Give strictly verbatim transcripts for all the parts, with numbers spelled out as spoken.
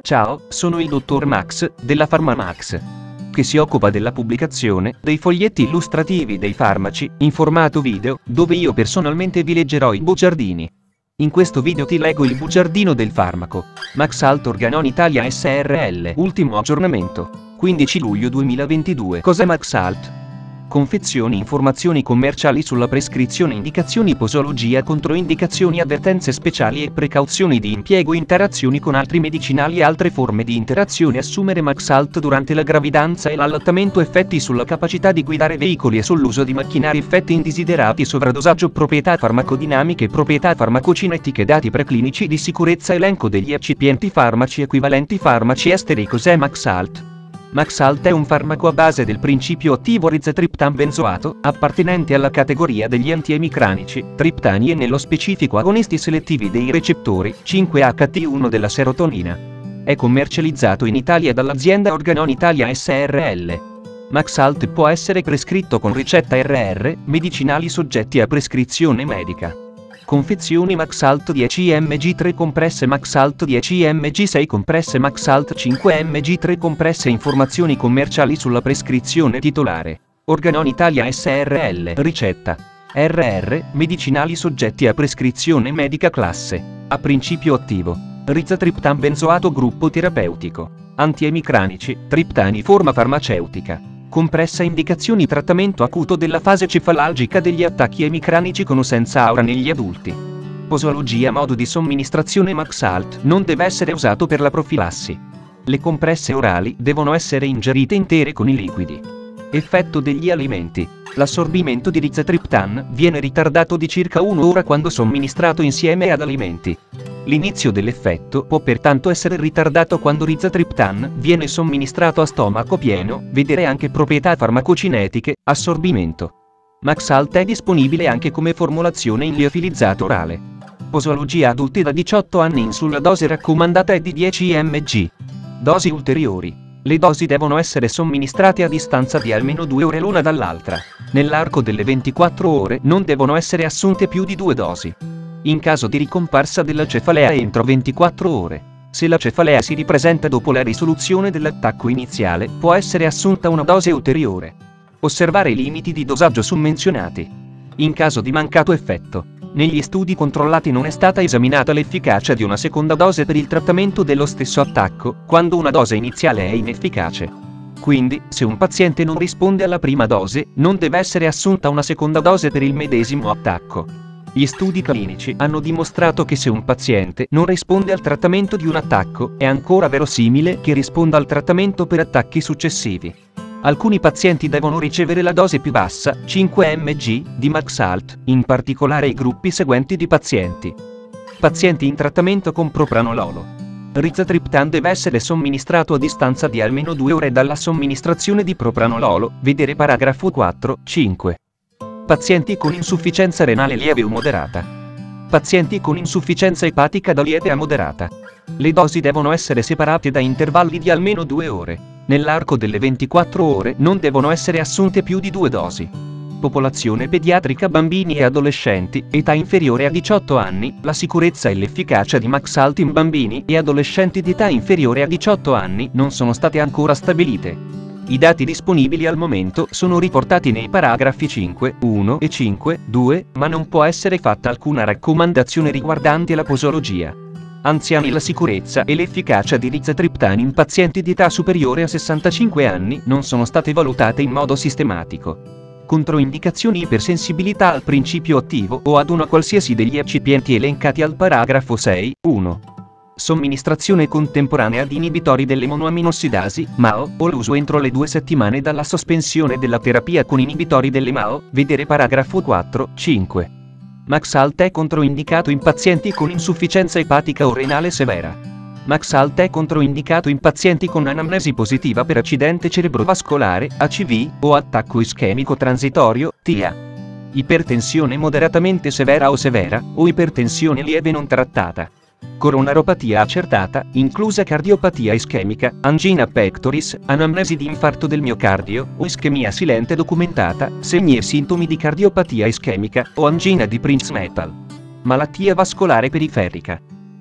Ciao, sono il dottor Max, della PharmaMax, che si occupa della pubblicazione dei foglietti illustrativi dei farmaci, in formato video, dove io personalmente vi leggerò i bugiardini. In questo video ti leggo il bugiardino del farmaco Maxalt Organon Italia S R L. Ultimo aggiornamento, quindici luglio duemilaventidue. Cos'è Maxalt? Confezioni, informazioni commerciali sulla prescrizione, indicazioni, posologia, controindicazioni, avvertenze speciali e precauzioni di impiego, interazioni con altri medicinali e altre forme di interazione. Assumere Maxalt durante la gravidanza e l'allattamento, effetti sulla capacità di guidare veicoli e sull'uso di macchinari, effetti indesiderati, sovradosaggio, proprietà farmacodinamiche, proprietà farmacocinetiche, dati preclinici di sicurezza, elenco degli eccipienti, farmaci equivalenti, farmaci esteri. Cos'è Maxalt? Maxalt è un farmaco a base del principio attivo rizatriptan benzoato, appartenente alla categoria degli antiemicranici, triptani e nello specifico agonisti selettivi dei recettori cinque H T uno della serotonina. È commercializzato in Italia dall'azienda Organon Italia S R L. Maxalt può essere prescritto con ricetta R R, medicinali soggetti a prescrizione medica. Confezioni: Maxalt dieci millimetri tre compresse, Maxalt dieci millimetri sei compresse, Maxalt cinque millimetri tre compresse. Informazioni commerciali sulla prescrizione titolare: Organon Italia S R L. Ricetta: R R, medicinali soggetti a prescrizione medica. Classe: A. Principio attivo: rizatriptan benzoato. Gruppo terapeutico: antiemicranici, triptani. Forma farmaceutica: compressa. Indicazioni: trattamento acuto della fase cefalalgica degli attacchi emicranici con o senza aura negli adulti. Posologia: modo di somministrazione: Maxalt non deve essere usato per la profilassi. Le compresse orali devono essere ingerite intere con i liquidi. Effetto degli alimenti: l'assorbimento di rizatriptan viene ritardato di circa un'ora quando somministrato insieme ad alimenti. L'inizio dell'effetto può pertanto essere ritardato quando rizatriptan viene somministrato a stomaco pieno. Vedere anche proprietà farmacocinetiche, assorbimento. Maxalt è disponibile anche come formulazione in liofilizzato orale. Posologia: adulti da diciotto anni in su. La dose raccomandata è di dieci millimetri. Dosi ulteriori: le dosi devono essere somministrate a distanza di almeno due ore l'una dall'altra. Nell'arco delle ventiquattro ore non devono essere assunte più di due dosi. In caso di ricomparsa della cefalea entro ventiquattro ore. Se la cefalea si ripresenta dopo la risoluzione dell'attacco iniziale, può essere assunta una dose ulteriore. Osservare i limiti di dosaggio summenzionati. In caso di mancato effetto, negli studi controllati non è stata esaminata l'efficacia di una seconda dose per il trattamento dello stesso attacco, quando una dose iniziale è inefficace. Quindi, se un paziente non risponde alla prima dose, non deve essere assunta una seconda dose per il medesimo attacco. Gli studi clinici hanno dimostrato che se un paziente non risponde al trattamento di un attacco, è ancora verosimile che risponda al trattamento per attacchi successivi. Alcuni pazienti devono ricevere la dose più bassa, cinque millimetri, di Maxalt, in particolare i gruppi seguenti di pazienti. Pazienti in trattamento con propranololo. Rizatriptan deve essere somministrato a distanza di almeno due ore dalla somministrazione di propranololo. Vedere paragrafo quattro, cinque. Pazienti con insufficienza renale lieve o moderata. Pazienti con insufficienza epatica da lieve a moderata. Le dosi devono essere separate da intervalli di almeno due ore. Nell'arco delle ventiquattro ore non devono essere assunte più di due dosi. Popolazione pediatrica: bambini e adolescenti, età inferiore a diciotto anni. La sicurezza e l'efficacia di Maxalt in bambini e adolescenti di età inferiore a diciotto anni non sono state ancora stabilite. I dati disponibili al momento sono riportati nei paragrafi cinque, uno e cinque, due, ma non può essere fatta alcuna raccomandazione riguardante la posologia. Anziani: la sicurezza e l'efficacia di rizatriptan in pazienti di età superiore a sessantacinque anni non sono state valutate in modo sistematico. Controindicazioni: ipersensibilità al principio attivo o ad una qualsiasi degli eccipienti elencati al paragrafo sei, uno. Somministrazione contemporanea di inibitori delle monoaminossidasi, M A O, o l'uso entro le due settimane dalla sospensione della terapia con inibitori delle M A O. Vedere paragrafo quattro, cinque. Maxalt è controindicato in pazienti con insufficienza epatica o renale severa. Maxalt è controindicato in pazienti con anamnesi positiva per accidente cerebrovascolare, A C V, o attacco ischemico transitorio, T I A. Ipertensione moderatamente severa o severa, o ipertensione lieve non trattata. Coronaropatia accertata, inclusa cardiopatia ischemica, angina pectoris, anamnesi di infarto del miocardio, o ischemia silente documentata, segni e sintomi di cardiopatia ischemica, o angina di Prinzmetal. Malattia vascolare periferica.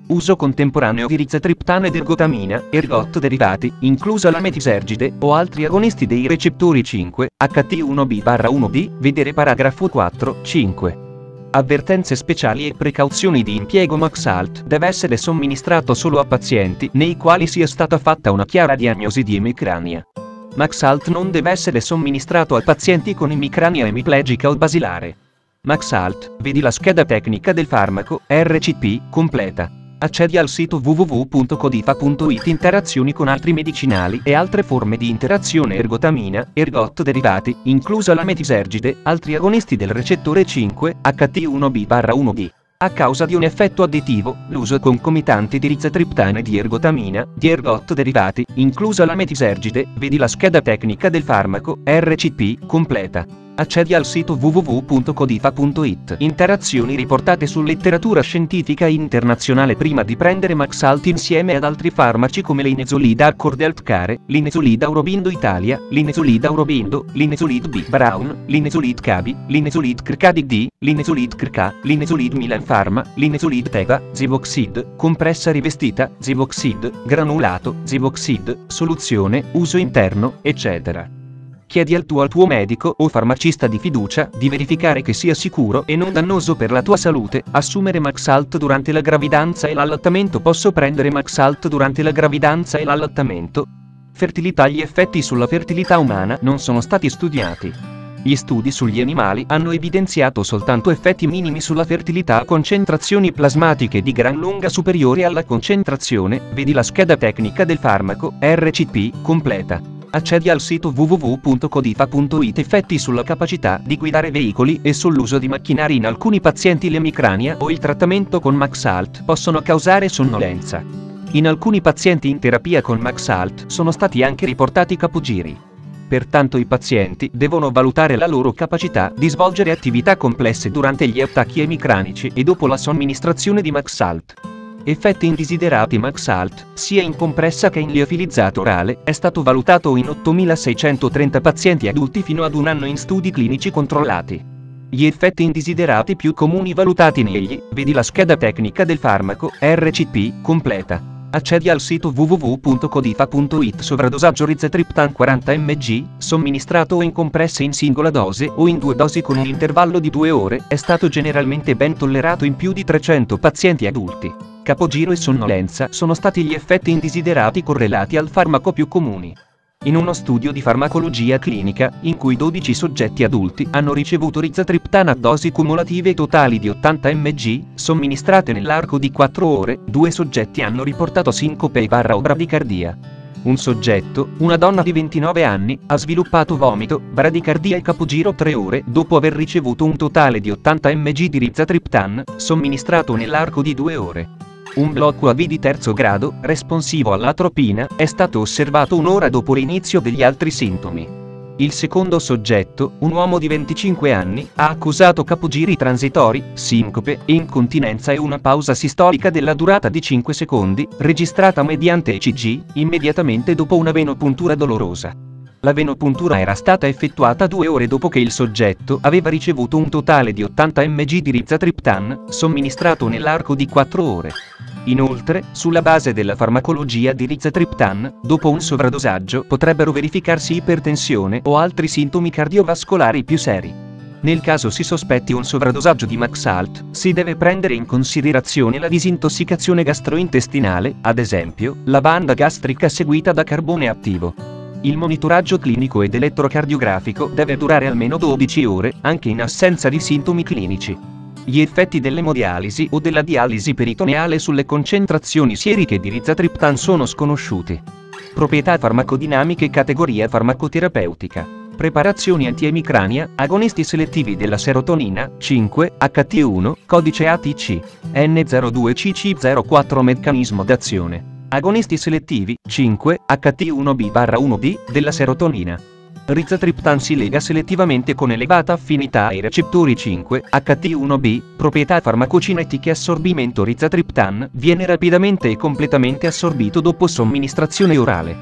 Uso contemporaneo di rizatriptana ed ergotamina, ergot derivati, inclusa la metisergide, o altri agonisti dei recettori cinque, H T uno B uno D, vedere paragrafo quattro, cinque. Avvertenze speciali e precauzioni di impiego. Maxalt deve essere somministrato solo a pazienti nei quali sia stata fatta una chiara diagnosi di emicrania. Maxalt non deve essere somministrato a pazienti con emicrania emiplegica o basilare. Maxalt, vedi la scheda tecnica del farmaco, R C P, completa. Accedi al sito w w w punto codifa punto it. Interazioni con altri medicinali e altre forme di interazione. Ergotamina, ergot derivati, inclusa la metisergide, altri agonisti del recettore cinque, H T uno B uno D. A causa di un effetto additivo, l'uso concomitante di rizatriptana e di ergotamina, di ergot derivati, inclusa la metisergide, vedi la scheda tecnica del farmaco, R C P, completa. Accedi al sito w w w punto codifa punto it. Interazioni riportate su letteratura scientifica internazionale. Prima di prendere Maxalt insieme ad altri farmaci come l'inezolida Accord Healthcare, l'inezolida Aurobindo Italia, l'inezolida Aurobindo, l'inezolid B Brown, l'inezolid Cabi, l'inezolid Crcadi D, l'inezolid Crca, l'inezolid Milan Pharma, l'inezolid Teva, Zivoxid, compressa rivestita, Zivoxid, granulato, Zivoxid, soluzione, uso interno, eccetera. Chiedi al tuo al tuo medico o farmacista di fiducia di verificare che sia sicuro e non dannoso per la tua salute assumere Maxalt durante la gravidanza e l'allattamento. Posso prendere Maxalt durante la gravidanza e l'allattamento? Fertilità. Gli effetti sulla fertilità umana non sono stati studiati. Gli studi sugli animali hanno evidenziato soltanto effetti minimi sulla fertilità a concentrazioni plasmatiche di gran lunga superiori alla concentrazione, vedi la scheda tecnica del farmaco, R C P, completa. Accedi al sito w w w punto codifa punto it. Effetti sulla capacità di guidare veicoli e sull'uso di macchinari. In alcuni pazienti l'emicrania o il trattamento con Maxalt possono causare sonnolenza. In alcuni pazienti in terapia con Maxalt sono stati anche riportati capogiri. Pertanto i pazienti devono valutare la loro capacità di svolgere attività complesse durante gli attacchi emicranici e dopo la somministrazione di Maxalt. Effetti indesiderati. Maxalt, sia in compressa che in liofilizzato orale, è stato valutato in ottomilaseicentotrenta pazienti adulti fino ad un anno in studi clinici controllati. Gli effetti indesiderati più comuni valutati negli, vedi la scheda tecnica del farmaco, R C P, completa. Accedi al sito w w w punto codifa punto it. Sovradosaggio. Rizatriptan quaranta milligrammi, somministrato in compresse in singola dose o in due dosi con un intervallo di due ore, è stato generalmente ben tollerato in più di trecento pazienti adulti. Capogiro e sonnolenza sono stati gli effetti indesiderati correlati al farmaco più comuni. In uno studio di farmacologia clinica, in cui dodici soggetti adulti hanno ricevuto rizatriptana a dosi cumulative totali di ottanta milligrammi, somministrate nell'arco di quattro ore, due soggetti hanno riportato sincope o bradicardia. Un soggetto, una donna di ventinove anni, ha sviluppato vomito, bradicardia e capogiro tre ore dopo aver ricevuto un totale di ottanta milligrammi di rizatriptan, somministrato nell'arco di due ore. Un blocco A V di terzo grado, responsivo all'atropina, è stato osservato un'ora dopo l'inizio degli altri sintomi. Il secondo soggetto, un uomo di venticinque anni, ha accusato capogiri transitori, sincope, incontinenza e una pausa sistolica della durata di cinque secondi, registrata mediante E C G, immediatamente dopo una venopuntura dolorosa. La venopuntura era stata effettuata due ore dopo che il soggetto aveva ricevuto un totale di ottanta milligrammi di rizatriptan, somministrato nell'arco di quattro ore. Inoltre, sulla base della farmacologia di rizatriptan, dopo un sovradosaggio potrebbero verificarsi ipertensione o altri sintomi cardiovascolari più seri. Nel caso si sospetti un sovradosaggio di Maxalt, si deve prendere in considerazione la disintossicazione gastrointestinale, ad esempio, la banda gastrica seguita da carbone attivo. Il monitoraggio clinico ed elettrocardiografico deve durare almeno dodici ore, anche in assenza di sintomi clinici. Gli effetti dell'emodialisi o della dialisi peritoneale sulle concentrazioni sieriche di rizatriptan sono sconosciuti. Proprietà farmacodinamiche. Categoria farmacoterapeutica. Preparazioni antiemicrania, agonisti selettivi della serotonina, cinque, H T uno, codice A T C, N zero due C C zero quattro. Meccanismo d'azione. Agonisti selettivi, cinque, H T uno B uno D, della serotonina. Rizatriptan si lega selettivamente con elevata affinità ai recettori cinque, H T uno B, proprietà farmacocinetiche. Assorbimento. Rizatriptan viene rapidamente e completamente assorbito dopo somministrazione orale.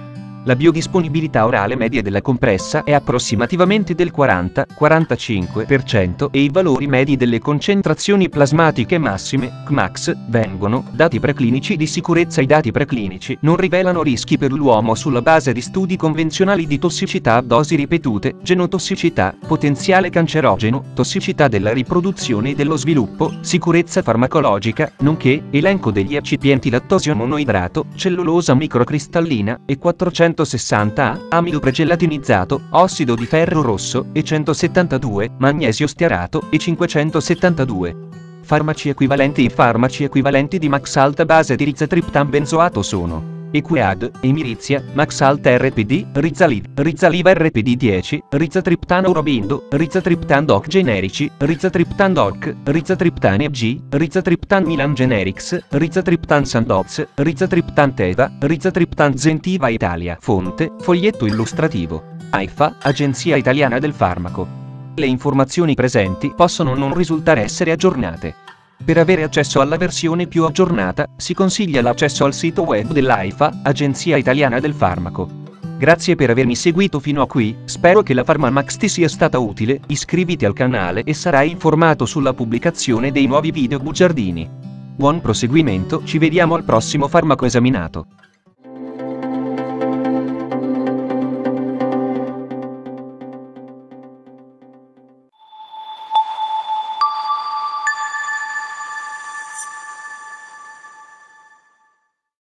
La biodisponibilità orale media della compressa è approssimativamente del quaranta quarantacinque per cento e i valori medi delle concentrazioni plasmatiche massime, C M A X, vengono dati preclinici di sicurezza. I dati preclinici non rivelano rischi per l'uomo sulla base di studi convenzionali di tossicità a dosi ripetute, genotossicità, potenziale cancerogeno, tossicità della riproduzione e dello sviluppo, sicurezza farmacologica, nonché elenco degli eccipienti lattosio monoidrato, cellulosa microcristallina e quattrocentosessanta A, amido pregelatinizzato, ossido di ferro rosso, e centosettantadue, magnesio stearato, e cinquecentosettantadue. Farmaci equivalenti. I farmaci equivalenti di Maxalt a base di rizatriptan benzoato sono Equiad, Emirizia, Maxalt R P D, Rizaliv, Rizaliva R P D dieci, Rizatriptan Aurobindo, Rizatriptan Doc Generici, Rizatriptan Doc, Rizatriptan E G, Rizatriptan Milan Generics, Rizatriptan Sandoz, Rizatriptan Teva, Rizatriptan Zentiva Italia. Fonte, foglietto illustrativo. AIFA, Agenzia Italiana del Farmaco. Le informazioni presenti possono non risultare essere aggiornate. Per avere accesso alla versione più aggiornata, si consiglia l'accesso al sito web dell'AIFA, Agenzia Italiana del Farmaco. Grazie per avermi seguito fino a qui, spero che la PharmaMax ti sia stata utile, iscriviti al canale e sarai informato sulla pubblicazione dei nuovi video bugiardini. Buon proseguimento, ci vediamo al prossimo farmaco esaminato.